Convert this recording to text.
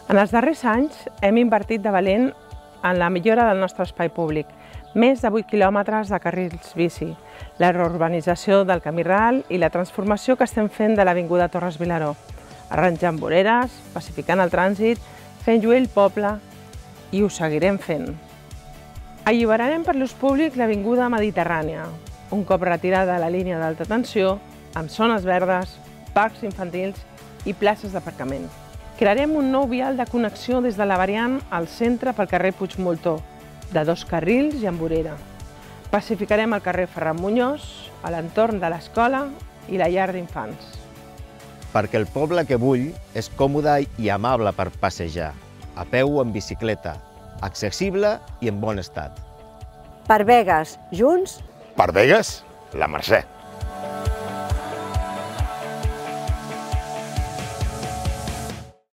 En els darrers anys hem invertit de valent en la millora del nostre espai públic. Més de 8 quilòmetres de carrils bici, la reurbanització del Camí Ral i la transformació que estem fent de l'Avinguda Torres Vilaró, arranjant voreres, pacificant el trànsit, fent lluir el poble i ho seguirem fent. Alliberarem per l'ús públic l'Avinguda Mediterrània, un cop retirada la línia d'alta tensió, amb zones verdes, parcs infantils i places d'aparcament. Crearem un nou vial de connexió des de la variant al centre pel carrer Puigmoltó, de 2 carrils i amb vorera. Pacificarem el carrer Ferran Muñoz, a l'entorn de l'escola i la llar d'infants. Perquè el poble que vull és còmode i amable per passejar, a peu o en bicicleta, accessible i en bon estat. Per Begues, junts? Per Begues, la Mercè.